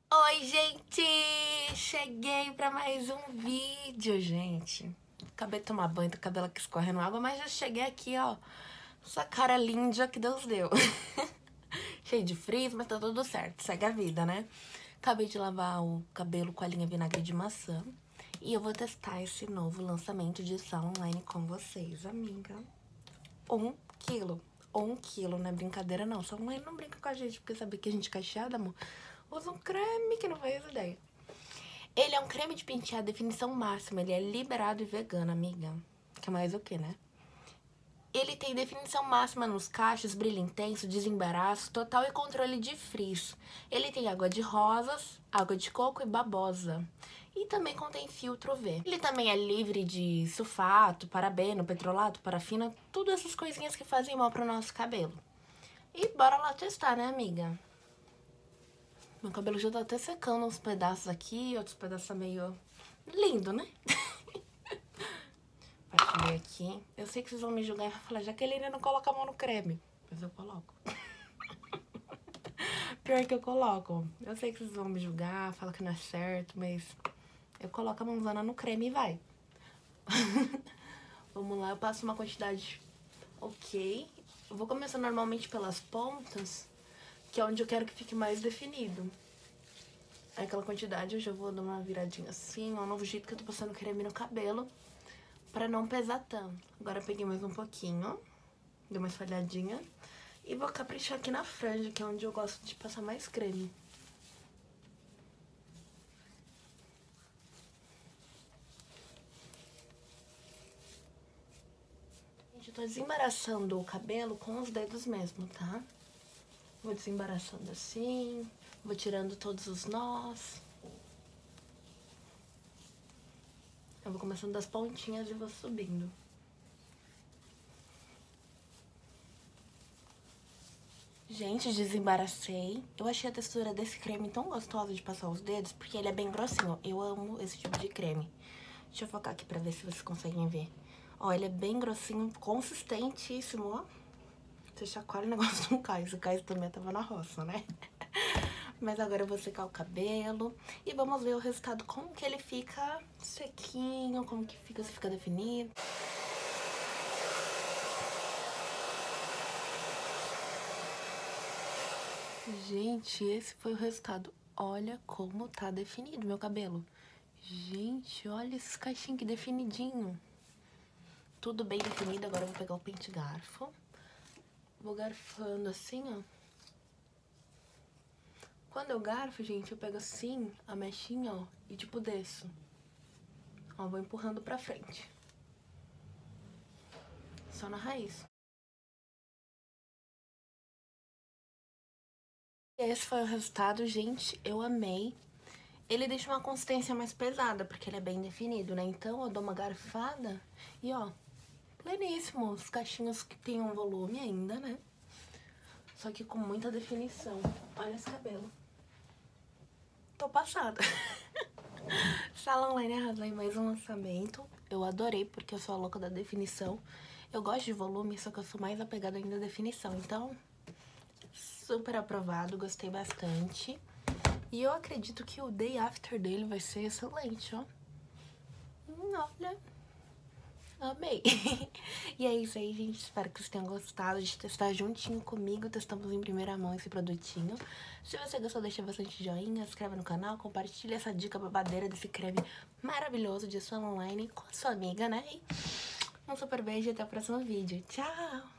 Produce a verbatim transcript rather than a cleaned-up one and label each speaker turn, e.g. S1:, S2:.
S1: Oi, gente! Cheguei pra mais um vídeo, gente. Acabei de tomar banho, tô com o cabelo aqui escorrendo água, mas já cheguei aqui, ó. Essa cara linda que Deus deu. Cheio de frizz, mas tá tudo certo. Segue a vida, né? Acabei de lavar o cabelo com a linha vinagre de maçã. E eu vou testar esse novo lançamento de sala online com vocês, amiga. Um quilo. Um quilo, não é brincadeira não. Sua mãe não brinca com a gente, porque sabe que a gente é cacheada, amor. Usa um creme que não faz ideia. Ele é um creme de pentear definição máxima. Ele é liberado e vegano, amiga. Que mais o que, né? Ele tem definição máxima nos cachos, brilho intenso, desembaraço, total e controle de frizz. Ele tem água de rosas, água de coco e babosa. E também contém filtro U V. Ele também é livre de sulfato, parabeno, petrolato, parafina, tudo essas coisinhas que fazem mal pro nosso cabelo. E bora lá testar, né, amiga? Meu cabelo já tá até secando uns pedaços aqui, outros pedaços meio lindo, né? Partilhei aqui. Eu sei que vocês vão me julgar e falar, Jaqueline não coloca a mão no creme. Mas eu coloco. Pior que eu coloco. Eu sei que vocês vão me julgar, falam que não é certo, mas eu coloco a mãozona no creme e vai. Vamos lá, eu passo uma quantidade ok. Eu vou começar normalmente pelas pontas, que é onde eu quero que fique mais definido. Aí aquela quantidade eu já vou dar uma viradinha assim, ó, um novo jeito que eu tô passando creme no cabelo, pra não pesar tanto. Agora eu peguei mais um pouquinho, dei uma espalhadinha, e vou caprichar aqui na franja, que é onde eu gosto de passar mais creme. Gente, eu tô desembaraçando o cabelo com os dedos mesmo, tá? Vou desembaraçando assim, vou tirando todos os nós. Eu vou começando das pontinhas e vou subindo. Gente, desembaracei. Eu achei a textura desse creme tão gostosa de passar os dedos, porque ele é bem grossinho. Eu amo esse tipo de creme. Deixa eu focar aqui pra ver se vocês conseguem ver. Ó, ele é bem grossinho, consistentíssimo, ó. Você chacoalha o negócio não cai. Se cai, também tava na roça, né? Mas agora eu vou secar o cabelo e vamos ver o resultado, como que ele fica sequinho, como que fica, se fica definido. Gente, esse foi o resultado. Olha como tá definido meu cabelo. Gente, olha esses cachinhos que definidinho. Tudo bem definido. Agora eu vou pegar o pente garfo. Vou garfando assim, ó. Quando eu garfo, gente, eu pego assim a mechinha, ó, e tipo desço. Ó, vou empurrando pra frente. Só na raiz. Esse foi o resultado, gente, eu amei. Ele deixa uma consistência mais pesada, porque ele é bem definido, né? Então eu dou uma garfada e ó, pleníssimo. Os cachinhos que tem um volume ainda, né? Só que com muita definição. Olha esse cabelo. Tô passada. Sala Online arrasou em mais um lançamento. Eu adorei, porque eu sou a louca da definição. Eu gosto de volume, só que eu sou mais apegada ainda à definição. Então, super aprovado, gostei bastante. E eu acredito que o day after dele vai ser excelente, ó. Hum, olha, amei. E é isso aí, gente. Espero que vocês tenham gostado de testar juntinho comigo. Testamos em primeira mão esse produtinho. Se você gostou, deixa bastante joinha, se inscreve no canal, compartilha essa dica babadeira desse creme maravilhoso de Sala Online com a sua amiga, né? E um super beijo e até o próximo vídeo. Tchau!